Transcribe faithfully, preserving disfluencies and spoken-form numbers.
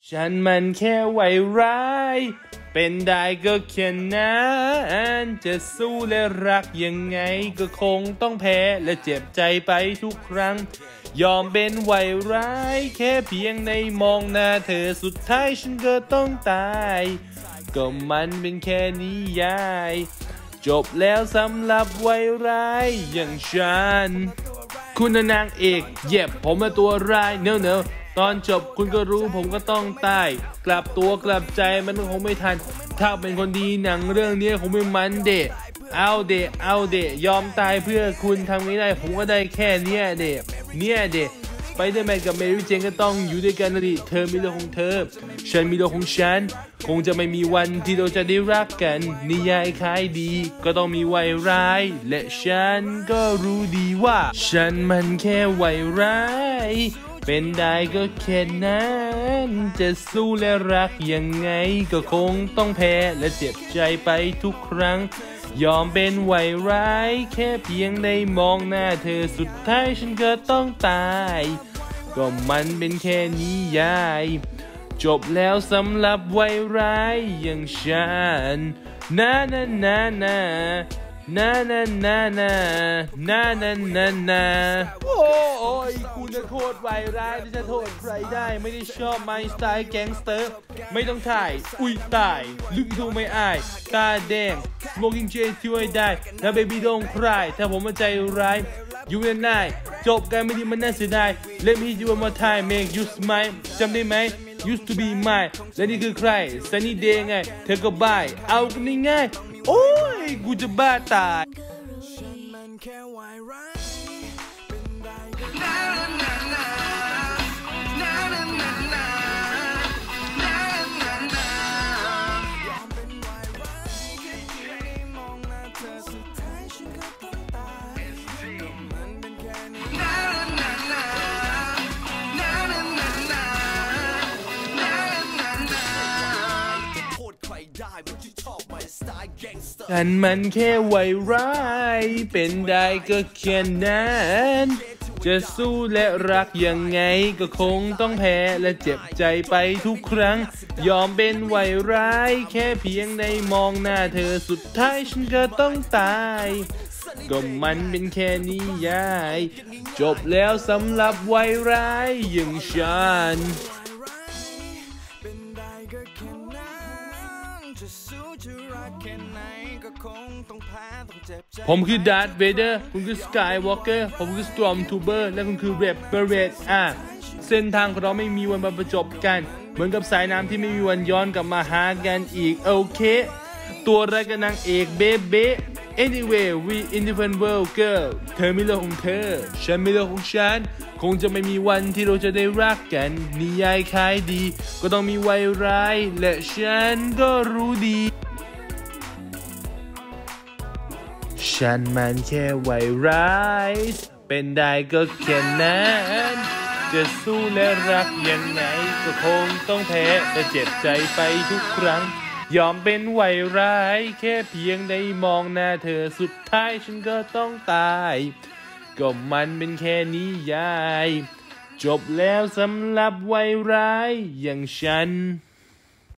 ฉันมันแค่วัยร้ายเป็นได้ก็แค่นั้นจะสู้และรักยังไงก็คงต้องแพ้และเจ็บใจไปทุกครั้งยอมเป็นวัยร้ายแค่เพียงในมองหน้าเธอสุดท้ายฉันก็ต้องตายก็มันเป็นแค่นิยายจบแล้วสำหรับวัยร้ายอย่างฉันคุณนางเอกเย็บผมเป็นตัวร้ายเนอะเนอะตอนจบคุณก็รู้ผมก็ต้องตายกลับตัวกลับใจมันคงไม่ทันถ้าเป็นคนดีหนังเรื่องนี้คงไม่มันเดะเอาเดะเอาเดะยอมตายเพื่อคุณทำไม่ได้ผมก็ได้แค่เนี้ยเดะเนี่ยเดะไปเดอร์แมนกับเมรี่เจนก็ต้องอยู่ด้วยกันดิเธอมีเรื่องของเธอฉันมีเรื่องของฉันคงจะไม่มีวันที่เราจะได้รักกันนิยายขายดีก็ต้องมีวัยร้ายและฉันก็รู้ดีว่าฉันมันแค่วัยร้ายเป็นได้ก็แค่นั้นจะสู้และรักยังไงก็คงต้องแพ้และเจ็บใจไปทุกครั้งยอมเป็นวัยร้ายแค่เพียงได้มองหน้าเธอสุดท้ายฉันก็ต้องตายก็มันเป็นแค่นิยายจบแล้วสำหรับวัยร้ายอย่างฉันนานานานานานานานานานานานาโอ้ยคุณจะโทษวัยร้ายจะโทษใครได้ไม่ได้ชอบไมสไตล์แก๊งสเตอร์ไม่ต้องถ่ายอุ้ยตายลึกทูไม่อายตาแดง smoking J ช่วยได้นะ baby don't cry ถ้าผมมาใจร้ายอยู่ในนายจบกันไม่ดีมันน่าเสียดาย let me do one more time make you smile จำได้ไหม used to be mine และนี่คือใคร Sunny Day ไงเธอก็บ้าเอากันง่ายๆโอ้ยกูจะบ้าตายฉันมันแค่วัยร้ายเป็นได้ก็แค่นั้นจะสู้และรักยังไงก็คงต้องแพ้และเจ็บใจไปทุกครั้งยอมเป็นวัยร้ายแค่เพียงได้มองหน้าเธอสุดท้ายฉันก็ต้องตายก็มันเป็นแค่นิยายจบแล้วสำหรับวัยร้ายอย่างฉันผมคือดาร์ธเวเดอร์คุณคือสกายวอล์กเกอร์ผมคือสตอร์มทูเบอร์และคุณคือเรปเปอร์เรดอ่ะเส้นทางของเราไม่มีวันมาประจบกันเหมือนกับสายน้ำที่ไม่มีวันย้อนกลับมาหากันอีกโอเคตัวแรกกับนางเอกเบ๊เบ๊ anyway we in different world girl เธอมีเรื่องของเธอฉันมีเรื่องของฉันคงจะไม่มีวันที่เราจะได้รักกันนิยายขายดีก็ต้องมีวัยร้ายและฉันก็รู้ดีฉันมันแค่วัยร้ายเป็นได้ก็แค่นั้นจะสู้และรักยังไงก็คงต้องแพ้และเจ็บใจไปทุกครั้งยอมเป็นวัยร้ายแค่เพียงได้มองหน้าเธอสุดท้ายฉันก็ต้องตายก็มันเป็นแค่นิยายจบแล้วสำหรับวัยร้ายอย่างฉัน